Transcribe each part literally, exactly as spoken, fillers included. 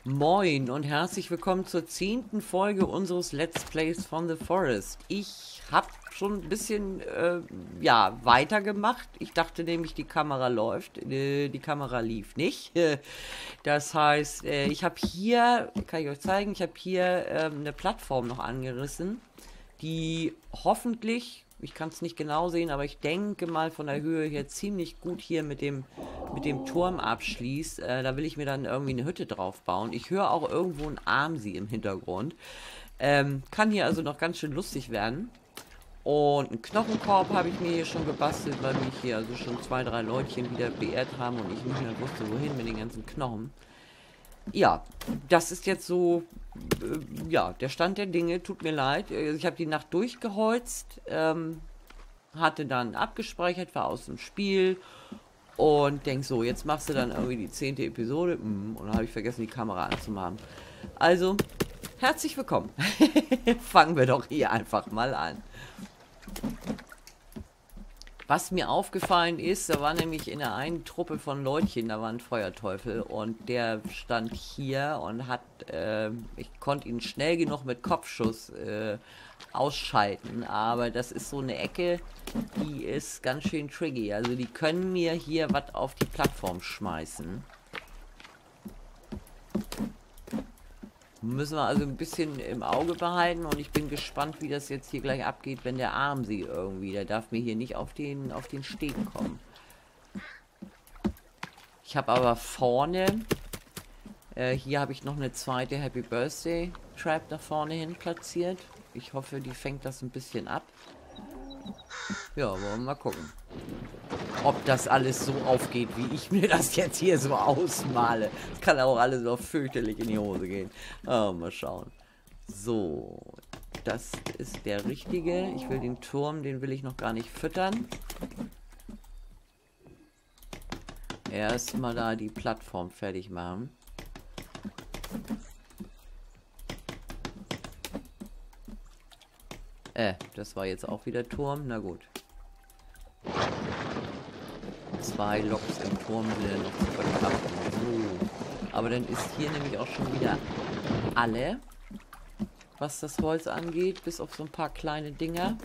Moin und herzlich willkommen zur zehnten Folge unseres Let's Plays von The Forest. Ich habe schon ein bisschen, äh, ja, weitergemacht. Ich dachte nämlich, die Kamera läuft. Äh, die Kamera lief nicht. Das heißt, äh, ich habe hier, kann ich euch zeigen, ich habe hier äh, eine Plattform noch angerissen, die hoffentlich, ich kann es nicht genau sehen, aber ich denke mal von der Höhe her ziemlich gut hier mit dem mit dem Turm abschließt. Äh, da will ich mir dann irgendwie eine Hütte drauf bauen. Ich höre auch irgendwo ein Armsee im Hintergrund. Ähm, kann hier also noch ganz schön lustig werden. Und einen Knochenkorb habe ich mir hier schon gebastelt, weil mich hier also schon zwei, drei Leutchen wieder beehrt haben und ich nicht mehr wusste, wohin mit den ganzen Knochen. Ja, das ist jetzt so, äh, ja, der Stand der Dinge. Tut mir leid. Ich habe die Nacht durchgeholzt, ähm, hatte dann abgespeichert, war aus dem Spiel und denk so, jetzt machst du dann irgendwie die zehnte Episode. Mm, und dann habe ich vergessen, die Kamera anzumachen. Also, herzlich willkommen. Fangen wir doch hier einfach mal an. Was mir aufgefallen ist, da war nämlich in der einen Truppe von Leutchen, da war ein Feuerteufel und der stand hier und hat, äh, ich konnte ihn schnell genug mit Kopfschuss äh, ausschalten, aber das ist so eine Ecke, die ist ganz schön tricky. Also die können mir hier was auf die Plattform schmeißen. Müssen wir also ein bisschen im Auge behalten und ich bin gespannt, wie das jetzt hier gleich abgeht, wenn der Armsee irgendwie, der darf mir hier nicht auf den, auf den Steg kommen. Ich habe aber vorne, äh, hier habe ich noch eine zweite Happy Birthday Trap da vorne hin platziert. Ich hoffe, die fängt das ein bisschen ab. Ja, wollen wir mal gucken, ob das alles so aufgeht, wie ich mir das jetzt hier so ausmale. Das kann auch alles noch fürchterlich in die Hose gehen. Oh, mal schauen. So, das ist der richtige. Ich will den Turm, den will ich noch gar nicht füttern. Erstmal da die Plattform fertig machen. Äh, das war jetzt auch wieder Turm. Na gut. Zwei Loks im Turm wieder noch zu verkraften. So. Aber dann ist hier nämlich auch schon wieder alle, was das Holz angeht, bis auf so ein paar kleine Dinger.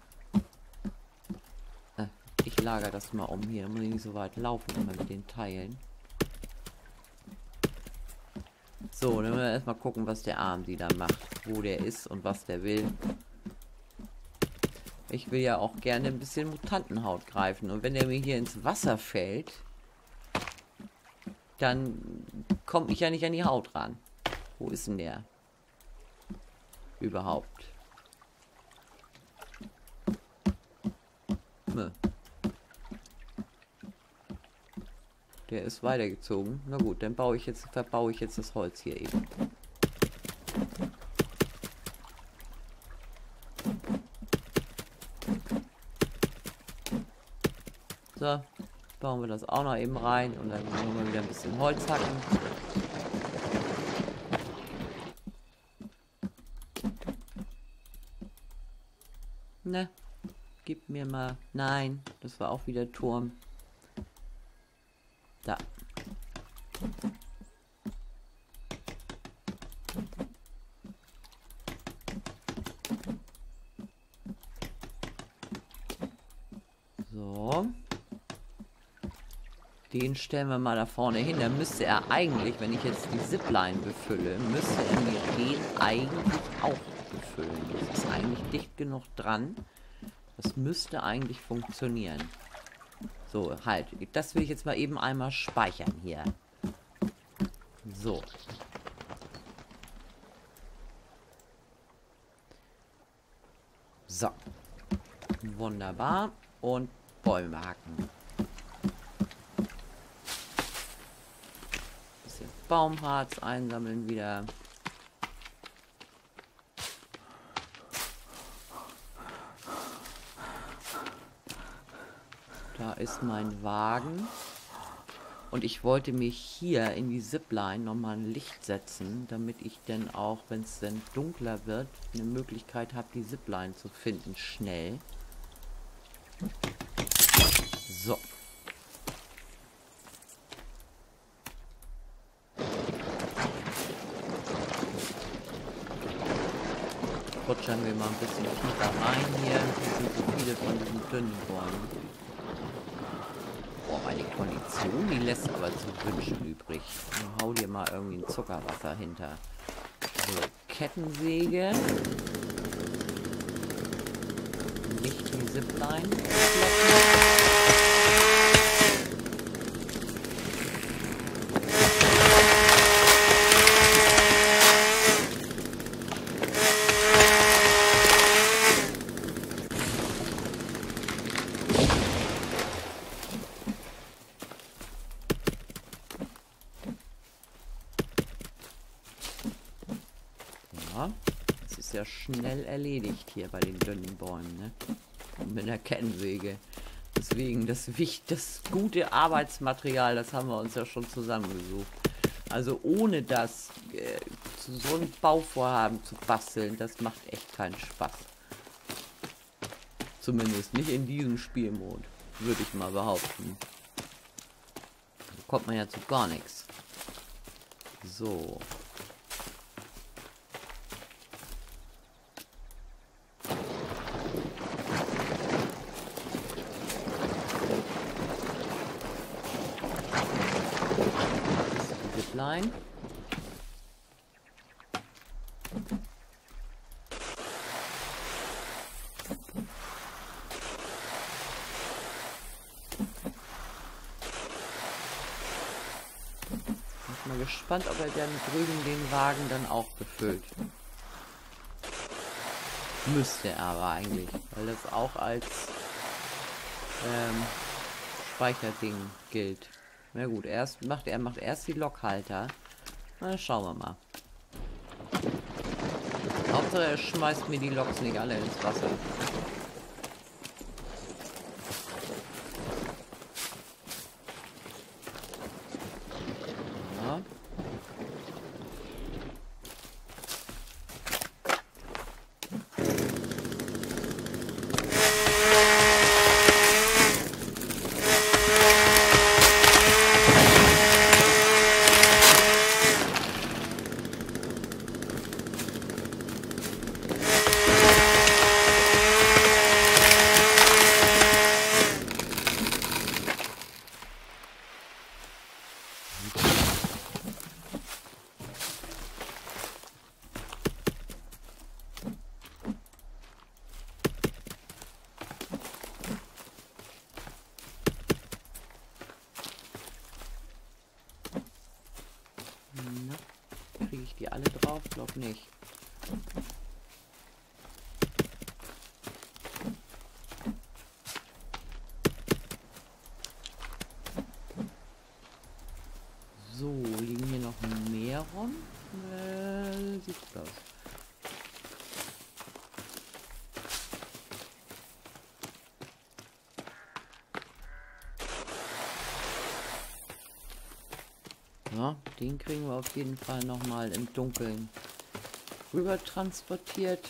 Äh, ich lagere das mal um hier, dann muss ich nicht so weit laufen, immer mit den Teilen. So, dann müssen wir erstmal gucken, was der Armsee da macht, wo der ist und was der will. Ich will ja auch gerne ein bisschen Mutantenhaut greifen. Und wenn der mir hier ins Wasser fällt, dann komme ich ja nicht an die Haut ran. Wo ist denn der? Überhaupt. Nö. Der ist weitergezogen. Na gut, dann baue ich jetzt, verbaue ich jetzt das Holz hier eben. So, bauen wir das auch noch eben rein und dann wollen wir wieder ein bisschen Holz hacken. Ne, gib mir mal. Nein, das war auch wieder Turm. Da. So. Den stellen wir mal da vorne hin. Da müsste er eigentlich, wenn ich jetzt die Zipline befülle, müsste er mir den eigentlich auch befüllen. Das ist eigentlich dicht genug dran. Das müsste eigentlich funktionieren. So, halt. Das will ich jetzt mal eben einmal speichern hier. So. So. Wunderbar. Und Bäume hacken. Baumharz einsammeln wieder. Da ist mein Wagen. Und ich wollte mich hier in die Zipline nochmal ein Licht setzen, damit ich dann auch, wenn es dann dunkler wird, eine Möglichkeit habe, die Zipline zu finden, schnell. So. rutschern wir mal ein bisschen tiefer rein hier. Es sind so viele von diesen dünnen Bäumen. Boah, meine Kondition, die lässt aber zu wünschen übrig. Dann hau dir mal irgendwie ein Zuckerwasser hinter. So, Kettensäge. Nicht die Zipline. Das ist ja schnell erledigt hier bei den dünnen Bäumen, ne? Und mit der Kettensäge. Deswegen das wichtig, das gute Arbeitsmaterial, das haben wir uns ja schon zusammengesucht. Also ohne das äh, zu so einem Bauvorhaben zu basteln, das macht echt keinen Spaß. Zumindest nicht in diesem Spielmod, würde ich mal behaupten. Da kommt man ja zu gar nichts. So. Zipline. Ich bin mal gespannt, ob er dann drüben den Wagen dann auch befüllt. Müsste er aber eigentlich, weil das auch als ähm, Speicherding gilt. Na gut, erst macht er macht erst die Lokhalter. Na, schauen wir mal. Hauptsache er schmeißt mir die Loks nicht alle ins Wasser. Ja. Na, kriege ich die alle drauf? Glaub nicht. So, liegen hier noch mehr rum? Äh, sieht gut aus. Ja, den kriegen wir auf jeden Fall noch mal im Dunkeln rüber transportiert.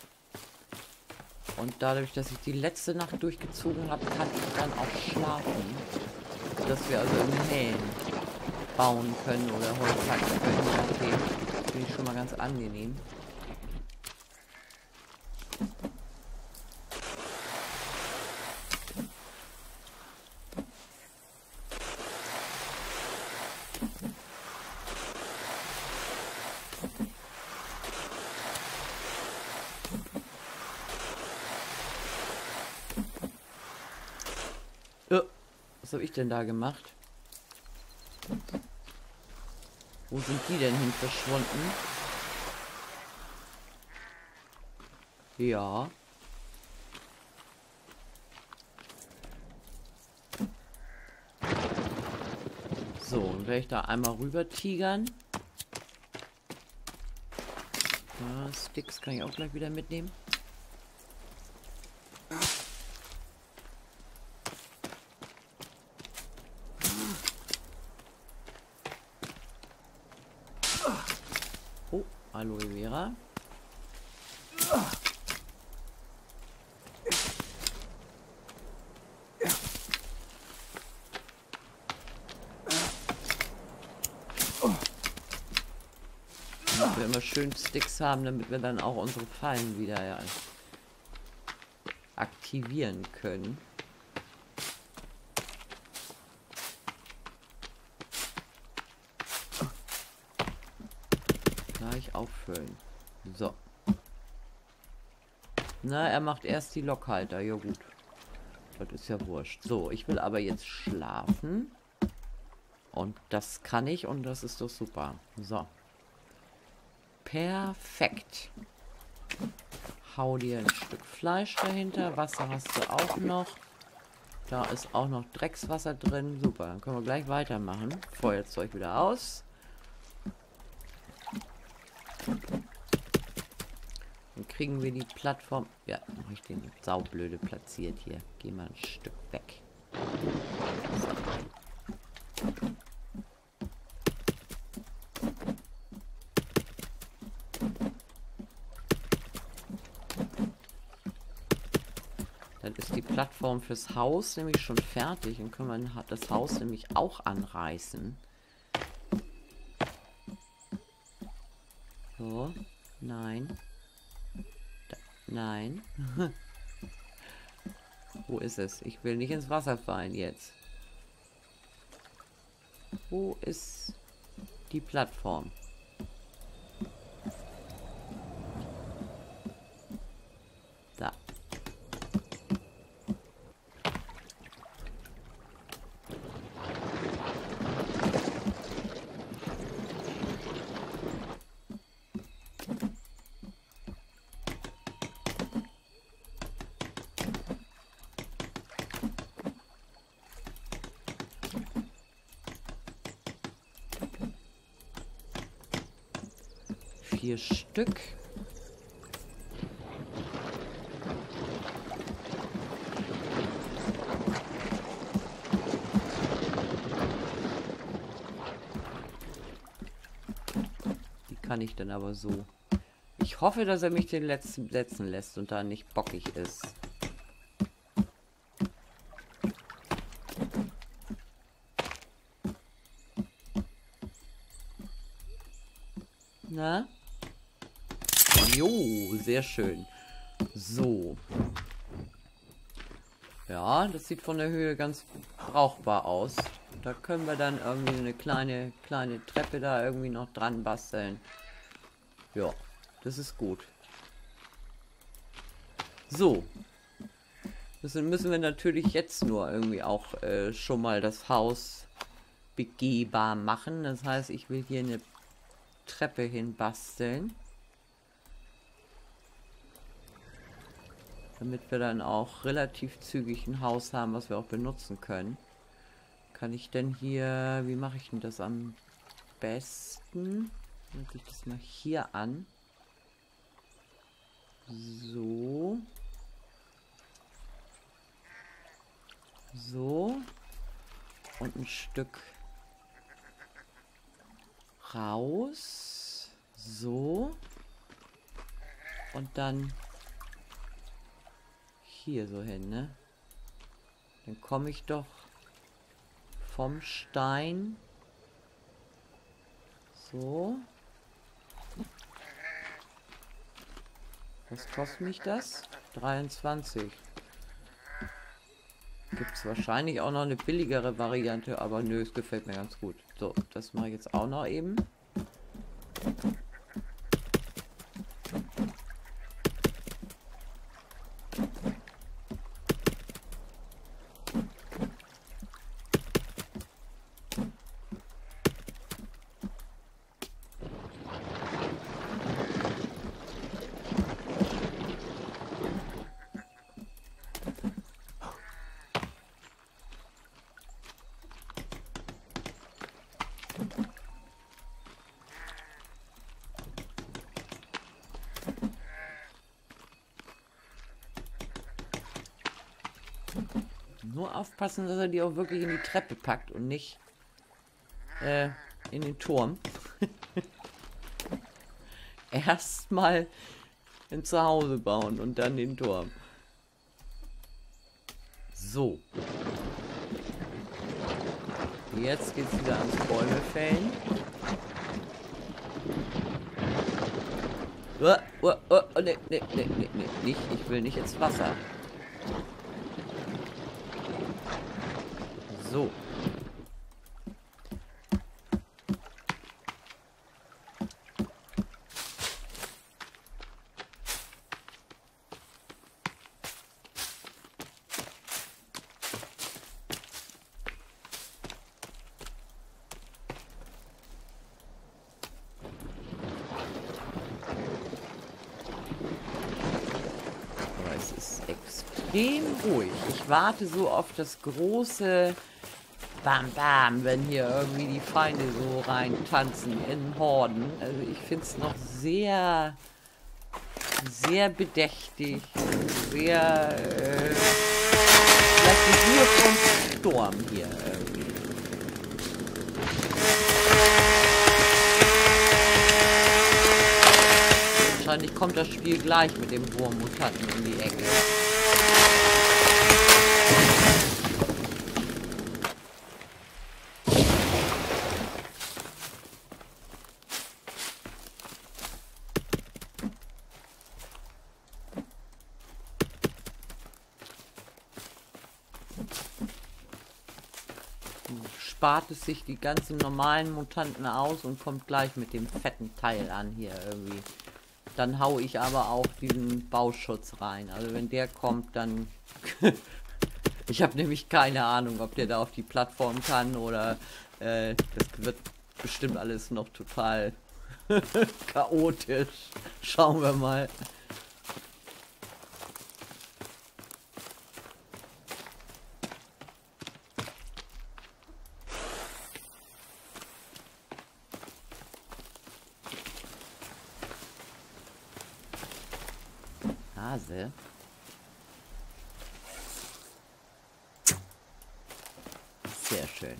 Und dadurch, dass ich die letzte Nacht durchgezogen habe, kann ich dann auch schlafen. Dass wir also im Hellen bauen können oder Holz hacken können. Okay, finde ich schon mal ganz angenehm. Was habe ich denn da gemacht? Wo sind die denn hin verschwunden? Ja. So, und werde ich da einmal rüber tigern. Ja, Sticks kann ich auch gleich wieder mitnehmen. Oh, Aloe Vera. Damit wir immer schön Sticks haben, damit wir dann auch unsere Fallen wieder ja, aktivieren können. Gleich auffüllen. So. Na, er macht erst die Lokhalter. Ja gut. Das ist ja wurscht. So, ich will aber jetzt schlafen. Und das kann ich und das ist doch super. So. Perfekt. Hau dir ein Stück Fleisch dahinter. Wasser hast du auch noch. Da ist auch noch Dreckswasser drin. Super, dann können wir gleich weitermachen. Feuerzeug wieder aus. Dann kriegen wir die Plattform... Ja, dann habe ich den saublöde platziert hier. Geh mal ein Stück weg. Dann ist die Plattform fürs Haus nämlich schon fertig und können wir das Haus nämlich auch anreißen. So, nein. Da, nein. Wo ist es? Ich will nicht ins Wasser fallen jetzt. Wo ist die Plattform? Da. Vier Stück. Die kann ich dann aber so. Ich hoffe, dass er mich den letzten setzen lässt und da nicht bockig ist. Na? Jo, sehr schön. So. Ja, das sieht von der Höhe ganz brauchbar aus. Da können wir dann irgendwie eine kleine, kleine Treppe da irgendwie noch dran basteln. Ja, das ist gut. So. Das müssen wir natürlich jetzt nur irgendwie auch äh, schon mal das Haus begehbar machen. Das heißt, ich will hier eine Treppe hin basteln. Damit wir dann auch relativ zügig ein Haus haben, was wir auch benutzen können. Kann ich denn hier, wie mache ich denn das am besten? Melde ich das mal hier an. So. So. Und ein Stück raus. So. Und dann hier so hin, ne? Dann komme ich doch vom Stein so. Was kostet mich das? dreiundzwanzig. Gibt es wahrscheinlich auch noch eine billigere Variante, aber nö, es gefällt mir ganz gut. So, das mache ich jetzt auch noch eben. Nur aufpassen, dass er die auch wirklich in die Treppe packt und nicht äh, in den Turm. Erstmal ein Zuhause bauen und dann den Turm. So. Jetzt geht's wieder ans Bäume fällen. Uh, uh, uh, nee, nee, nee, nee, nee, nicht. Ich will nicht ins Wasser. So. Extrem ruhig. Ich warte so auf das große Bam Bam, wenn hier irgendwie die Feinde so rein tanzen in Horden. Also ich finde es noch sehr, sehr bedächtig, sehr, äh, vielleicht nicht nur vom Sturm hier irgendwie. Wahrscheinlich kommt das Spiel gleich mit dem Wurmmutanten in die Ecke. Spart es sich die ganzen normalen Mutanten aus und kommt gleich mit dem fetten Teil an hier irgendwie. Dann hau ich aber auch diesen Bauschutz rein. Also wenn der kommt, dann... Ich habe nämlich keine Ahnung, ob der da auf die Plattform kann oder... Äh, das wird bestimmt alles noch total chaotisch. Schauen wir mal. Nase. Sehr schön.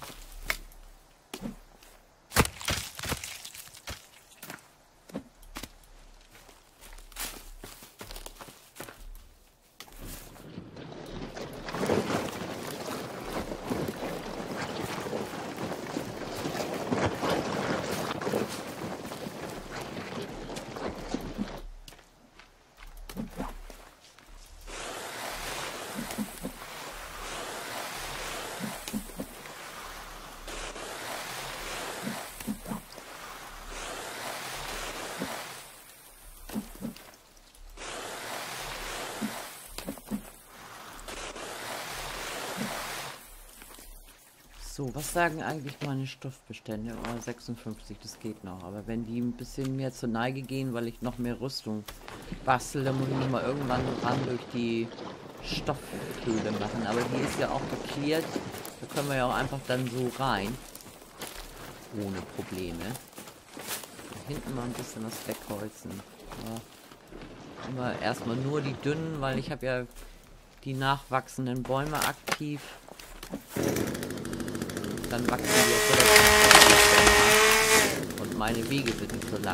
So, was sagen eigentlich meine Stoffbestände? Oh, sechsundfünfzig, das geht noch. Aber wenn die ein bisschen mehr zur Neige gehen, weil ich noch mehr Rüstung bastel, dann muss ich mal irgendwann ran durch die Stoffhöhle machen. Aber die ist ja auch geklärt. Da können wir ja auch einfach dann so rein. Ohne Probleme. Da hinten mal ein bisschen was wegholzen. Ja. Aber erstmal nur die dünnen, weil ich habe ja die nachwachsenden Bäume aktiv. Dann wachsen die auch relativ und meine Wege sind nicht so lang.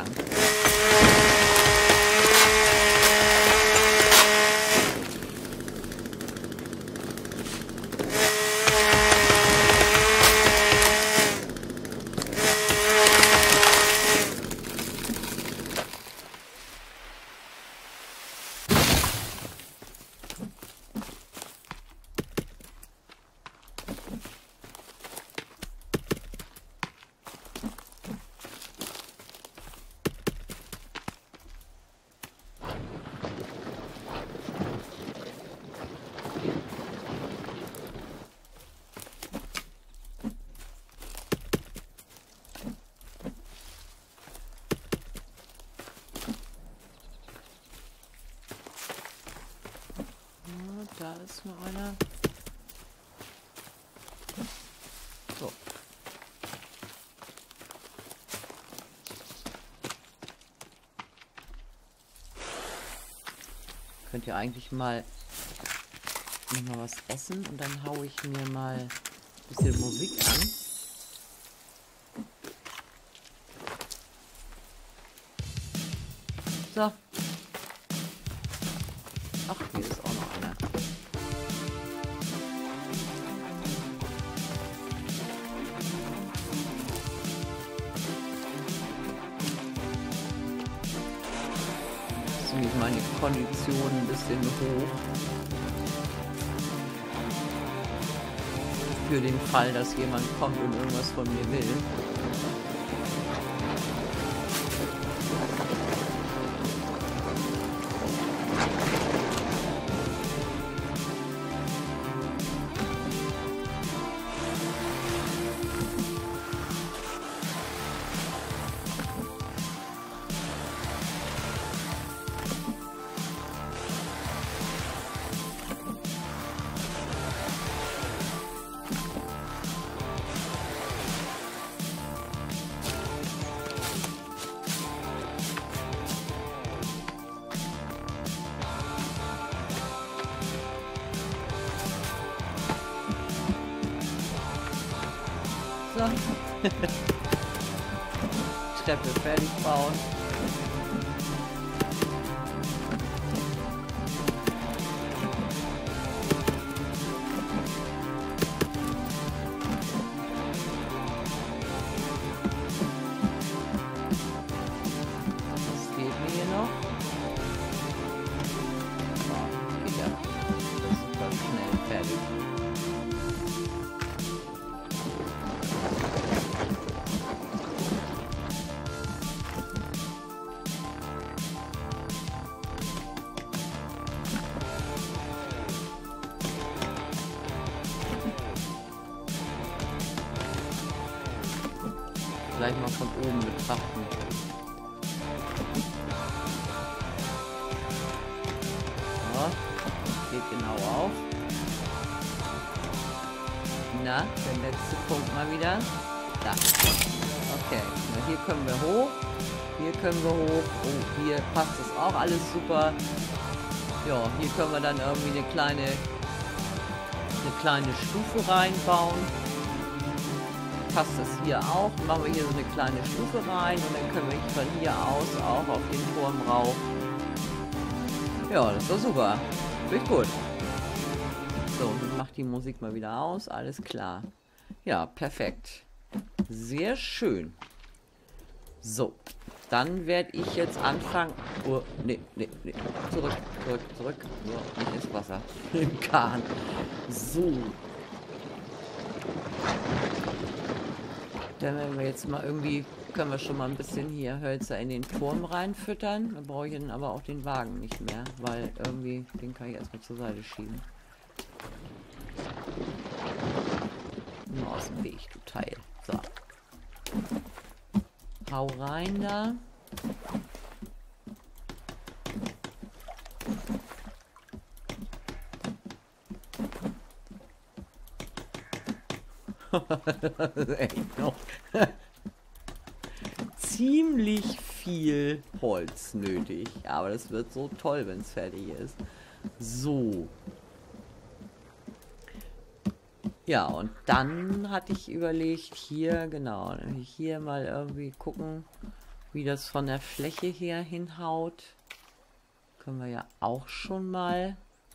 Da ist noch einer. So. Könnt ihr eigentlich mal noch mal was essen und dann haue ich mir mal ein bisschen Musik an. So. Ach, hier ist auch noch einer. nämlich meine Kondition ein bisschen hoch. Für den Fall, dass jemand kommt und irgendwas von mir will. Treppe fertig bauen. Was fehlt mir hier noch? Oh, geht ja. Das ist super schnell fertig. Gleich mal von oben betrachten. So, geht genau auf. Na, der letzte Punkt mal wieder. Da. Okay, na, hier können wir hoch. Hier können wir hoch. Oh, hier passt das auch alles super. Ja, hier können wir dann irgendwie eine kleine, eine kleine Stufe reinbauen. Passt das hier auch. Machen wir hier so eine kleine Stufe rein und dann können wir von hier aus auch auf den Turm rauf. Ja, das war super. Finde ich gut. So, dann macht die Musik mal wieder aus. Alles klar. Ja, perfekt. Sehr schön. So, dann werde ich jetzt anfangen. Oh, nee, nee, nee. Zurück, zurück, zurück. Ja, nicht ins Wasser. Im Kahn. So. Dann werden wir jetzt mal irgendwie, können wir schon mal ein bisschen hier Hölzer in den Turm reinfüttern. Da brauche ich dann aber auch den Wagen nicht mehr, weil irgendwie, den kann ich erstmal zur Seite schieben. Nur aus dem Weg, du Teil. So. Hau rein da. Das ist echt noch ziemlich viel Holz nötig. Aber das wird so toll, wenn es fertig ist. So. Ja, und dann hatte ich überlegt, hier, genau, hier mal irgendwie gucken, wie das von der Fläche her hinhaut. Können wir ja auch schon mal.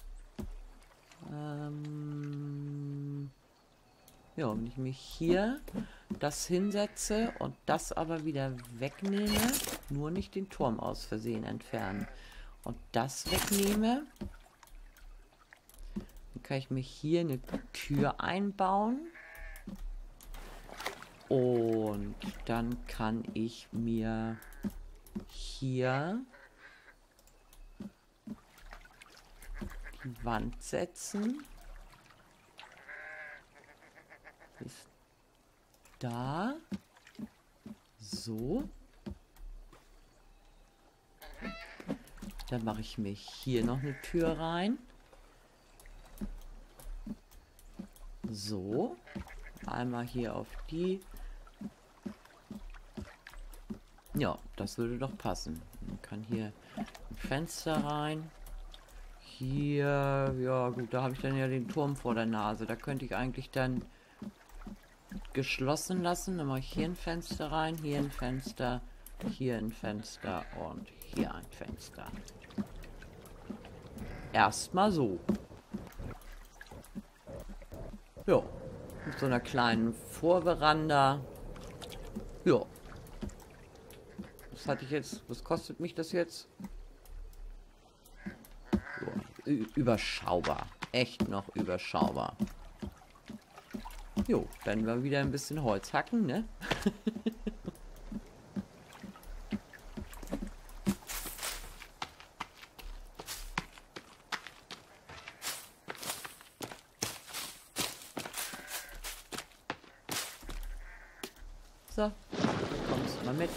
Ähm Ja, wenn ich mich hier das hinsetze und das aber wieder wegnehme, nur nicht den Turm aus Versehen entfernen und das wegnehme, dann kann ich mir hier eine Tür einbauen und dann kann ich mir hier die Wand setzen. Ist da. So. Dann mache ich mir hier noch eine Tür rein. So. Einmal hier auf die. Ja, das würde doch passen. Man kann hier ein Fenster rein. Hier, ja gut, da habe ich dann ja den Turm vor der Nase. Da könnte ich eigentlich dann geschlossen lassen. Dann mache ich hier ein Fenster rein, hier ein Fenster, hier ein Fenster und hier ein Fenster. Erstmal so. Ja, mit so einer kleinen Vorveranda. Ja. Was hatte ich jetzt? Was kostet mich das jetzt? überschaubar. Echt noch überschaubar. Jo, dann wir wieder ein bisschen Holz hacken, ne? So, kommst du mal mit.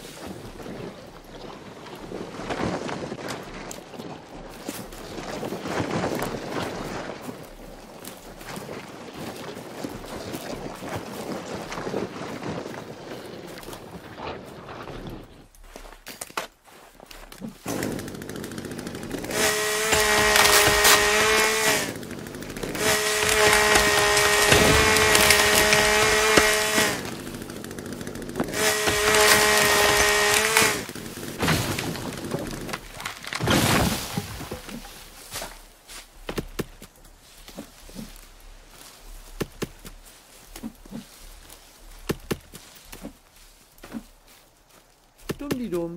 Dumm.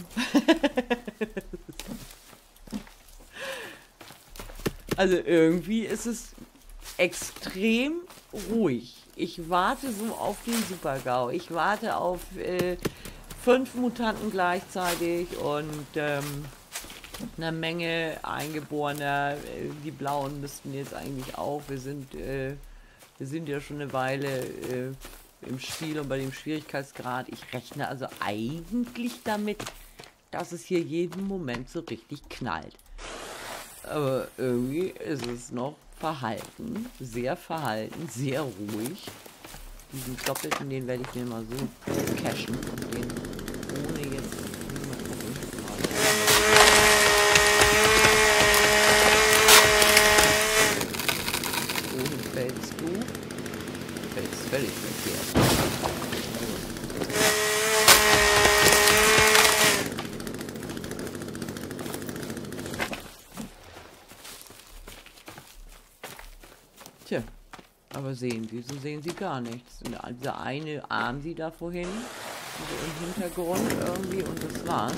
Also irgendwie ist es extrem ruhig. Ich warte so auf den Super-GAU. Ich warte auf äh, fünf Mutanten gleichzeitig und ähm, eine Menge Eingeborener. Die Blauen müssten jetzt eigentlich auch. Wir sind, äh, wir sind ja schon eine Weile äh, im Spiel und bei dem Schwierigkeitsgrad. Ich rechne also eigentlich damit, dass es hier jeden Moment so richtig knallt. Aber irgendwie ist es noch verhalten, sehr verhalten, sehr ruhig. Diesen doppelten, den werde ich mir mal so cashen und den ohne jetzt mal gucken. Wohin fällst du? Du fällst völlig verkehrt. Tja, aber sehen, wieso sehen sie gar nichts? Und dieser eine Arm sie da vorhin, so im Hintergrund irgendwie, und das war's.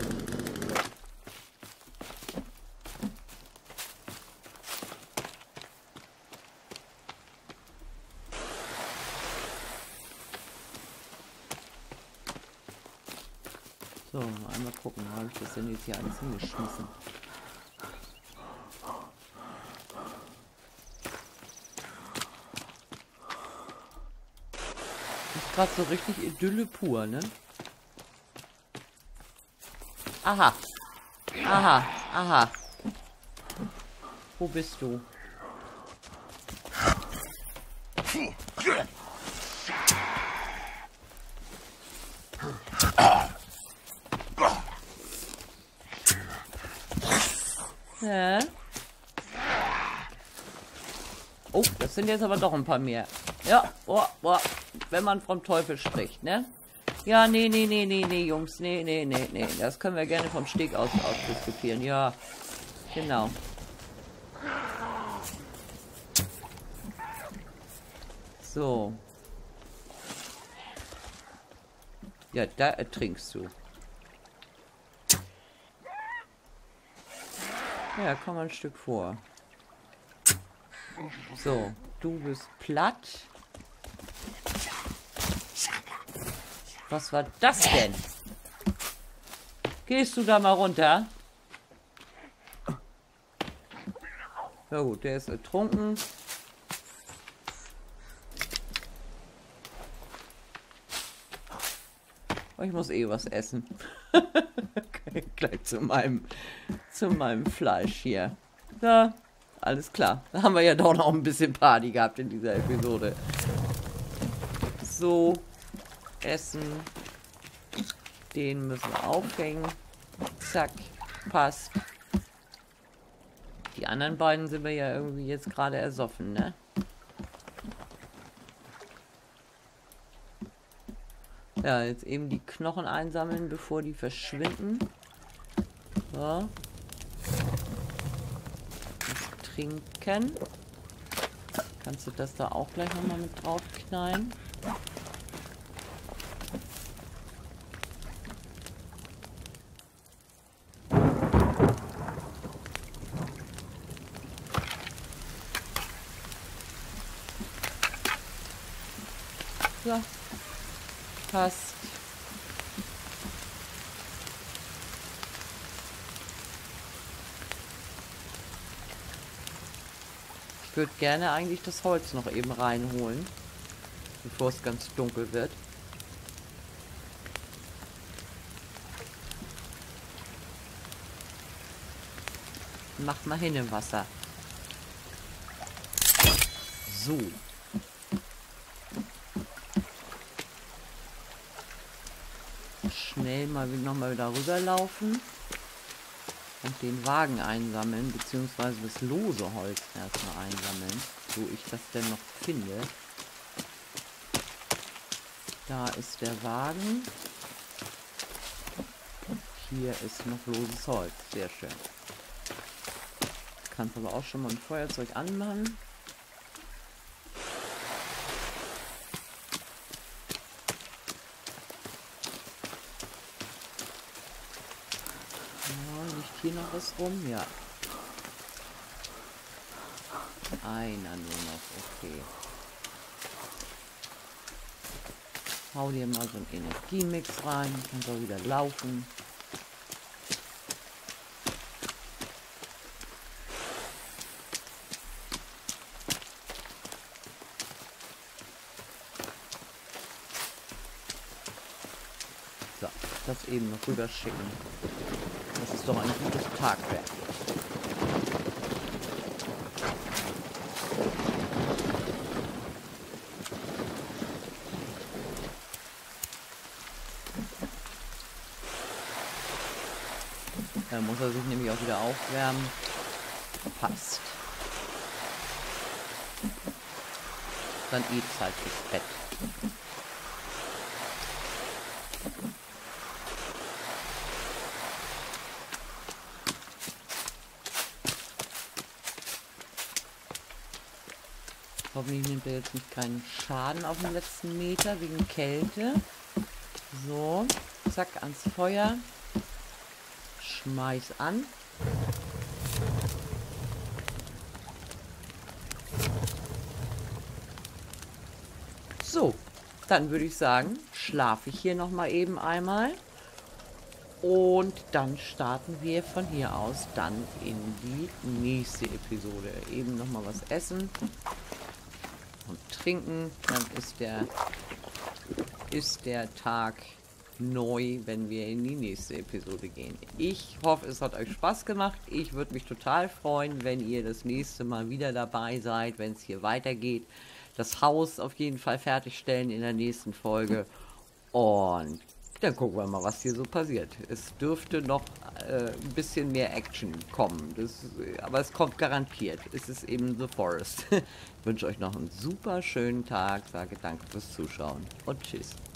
So, einmal gucken, wo habe ich das denn jetzt hier alles hingeschmissen? Gerade so richtig Idylle pur, ne? Aha. Aha. Aha. Wo bist du? Hä? Oh, das sind jetzt aber doch ein paar mehr. Ja, boah, boah. Wenn man vom Teufel spricht, ne? Ja, nee, nee, nee, nee, nee, Jungs. Nee, nee, nee, nee. Das können wir gerne vom Steg aus ausdiskutieren. Ja, genau. So. Ja, da ertrinkst du. Ja, komm mal ein Stück vor. So, du bist platt. Was war das denn? Gehst du da mal runter? Ja gut, der ist ertrunken. Ich muss eh was essen. Gleich zu meinem, zu meinem Fleisch hier. Ja, alles klar. Da haben wir ja doch noch ein bisschen Party gehabt in dieser Episode. So. Essen. Den müssen wir aufhängen. Zack. Passt. Die anderen beiden sind wir ja irgendwie jetzt gerade ersoffen, ne? Ja, jetzt eben die Knochen einsammeln, bevor die verschwinden. So. Das trinken. Kannst du das da auch gleich nochmal mit drauf knallen? So. Passt. Ich würde gerne eigentlich das Holz noch eben reinholen, bevor es ganz dunkel wird. Macht mal hin im Wasser. So. Schnell mal noch mal wieder rüberlaufen und den Wagen einsammeln, beziehungsweise das lose Holz erstmal einsammeln, wo ich das denn noch finde. Da ist der Wagen. Hier ist noch loses Holz. Sehr schön. Kannst aber auch schon mal ein Feuerzeug anmachen. Ja, liegt hier noch was rum? Ja. Einer nur noch, okay. Hau dir mal so einen Energiemix rein, kannst auch wieder laufen. So, das eben noch rüber schicken. Das ist doch ein gutes Tagwerk. Da muss er sich nämlich auch wieder aufwärmen. Passt. Dann eh Zeit fürs Bett. Hoffentlich nimmt er jetzt nicht keinen Schaden auf den letzten Meter wegen Kälte. So, zack, ans Feuer. Schmeiß an. So, dann würde ich sagen, schlafe ich hier noch mal eben einmal. Und dann starten wir von hier aus dann in die nächste Episode. Eben noch mal was essen und trinken. Dann ist der, ist der Tag neu, wenn wir in die nächste Episode gehen. Ich hoffe, es hat euch Spaß gemacht. Ich würde mich total freuen, wenn ihr das nächste Mal wieder dabei seid, wenn es hier weitergeht. Das Haus auf jeden Fall fertigstellen in der nächsten Folge. Und dann gucken wir mal, was hier so passiert. Es dürfte noch äh, ein bisschen mehr Action kommen. Das, aber es kommt garantiert. Es ist eben The Forest. Ich wünsche euch noch einen super schönen Tag. Sage danke fürs Zuschauen und tschüss.